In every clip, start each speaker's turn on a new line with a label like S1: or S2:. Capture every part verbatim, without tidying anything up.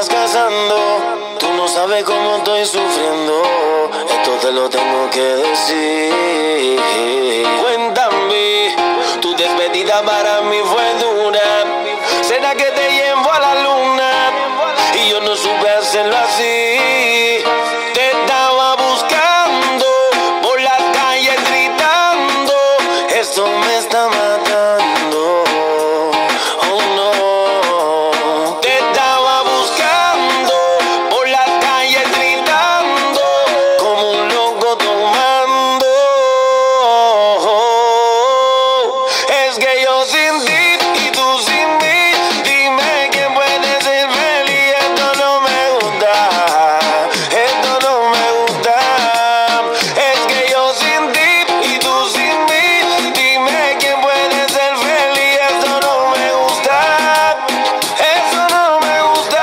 S1: estás casando. Tú no sabes cómo estoy sufriendo. Esto te lo tengo que decir. Cuéntame, tu despedida para mí fue dura. ¿Será que te llevo a la luna? Y yo no supe hacerlo así. Te estaba buscando por las calles gritando. Esto me está matando. Oh no. Te estaba buscando por las calles gritando como un loco tomando. Es que yo sin ti y tú sin mí. Dime quién puede ser feliz. Esto no me gusta. Esto no me gusta. Es que yo sin ti y tú sin mí. Dime quién puede ser feliz. Esto no me gusta. Eso no me gusta.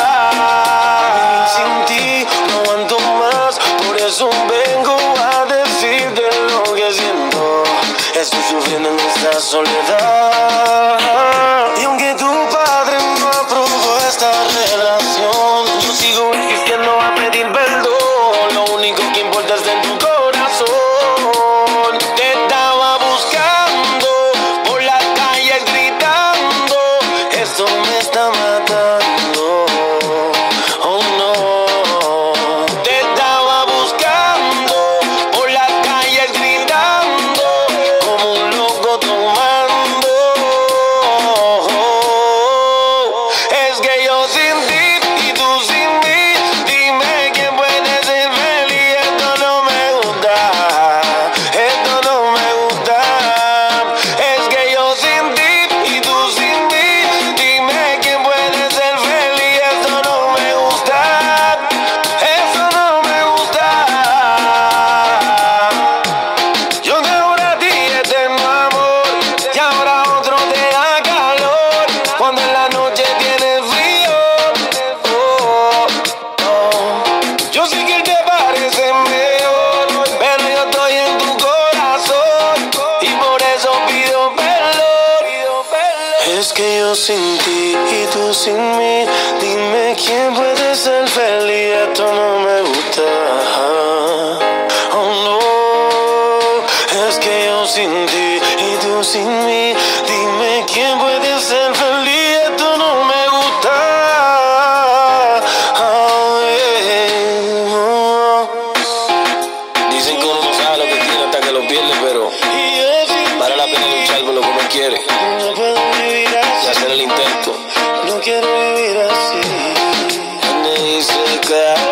S1: Sin ti no aguanto más. Por eso vengo a decirte lo que siento. Estoy sufriendo en esta soledad. Y aunque tu padre no aprobó esta relación, yo sigo insistiendo a pedir perdón. Lo único que importa es en tu corazón. Te estaba buscando por las calles gritando. Esto me está matando. Oh no. Te estaba buscando por las calles gritando como un loco tomando. Es que yo sin ti y tú sin mí. Dime quién puede ser feliz. Esto no me gusta. Esto no me gusta. Es que yo sin ti y tú sin mí. Dime quién puede ser feliz. Esto no me gusta. Eso no me gusta. Yo te juro a ti eterno amor, y ahora otro te da calor. Cuando en la noche tienes frío. Oh, oh. Yo sé que te parece mejor, pero yo estoy en tu corazón y por eso pido perdón. Es que yo sin ti y tú sin mí. Dime quién puede ser feliz. Esto no me gusta. Oh no. Es que yo sin ti y tú sin mí. Dime quién puede ser feliz. Esto no me gusta. Oh, yeah. Oh. Dicen que uno no sabe lo que tiene hasta que lo pierde, pero vale la pena luchar por lo que uno quiere
S2: No puedo vivir
S1: y
S2: así,
S1: hacer el intento.
S2: no quiero vivir así.
S1: Me dice que